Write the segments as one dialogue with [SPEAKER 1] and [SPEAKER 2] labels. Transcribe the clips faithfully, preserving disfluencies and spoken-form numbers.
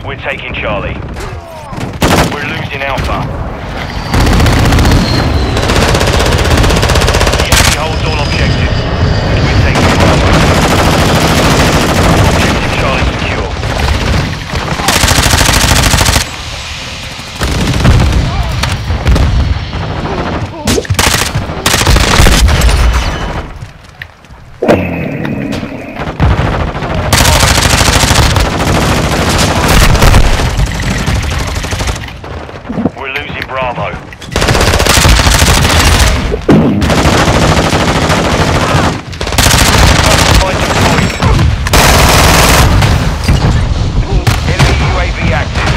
[SPEAKER 1] We're taking Charlie. We're losing Alpha. The enemy holds all objectives. We're taking Bravo. Objective Charlie secure. We're losing Bravo. Enemy U A V active.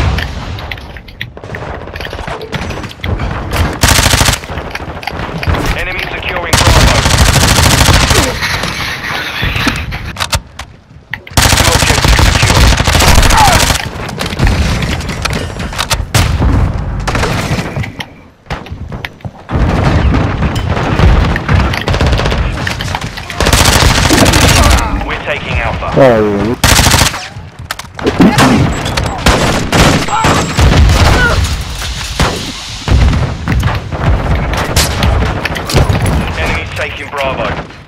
[SPEAKER 1] Enemy securing Bravo. Two objectives secure. We're taking Alpha.
[SPEAKER 2] Oh,
[SPEAKER 1] Enemies taking Bravo.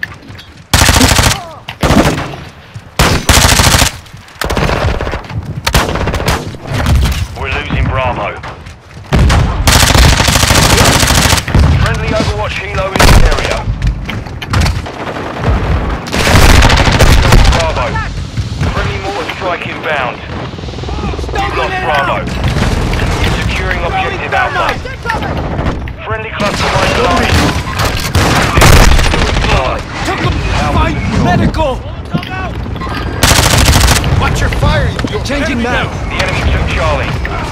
[SPEAKER 1] We're losing Bravo. Friendly Overwatch helo in the area. Bravo. Friendly mortar strike inbound. You've lost Bravo. You're securing objective Alpha. Friendly cluster mine alive.
[SPEAKER 3] Fight medical!
[SPEAKER 4] Watch your fire! You're
[SPEAKER 3] Changing map!
[SPEAKER 1] The enemy took Charlie.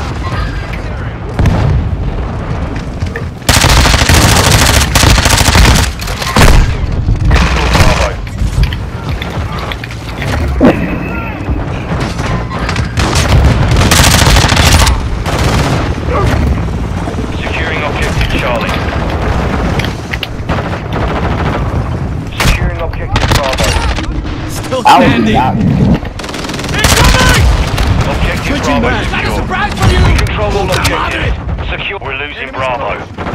[SPEAKER 1] Bravo. Securing objective Charlie. Securing objective Bravo.
[SPEAKER 3] Still
[SPEAKER 2] I was
[SPEAKER 3] standing!
[SPEAKER 2] not.
[SPEAKER 1] Objective
[SPEAKER 3] Switching
[SPEAKER 1] Bravo
[SPEAKER 3] back.
[SPEAKER 1] secure.
[SPEAKER 3] Surprise for you!
[SPEAKER 1] We control all objectives. Secure. We're losing Bravo.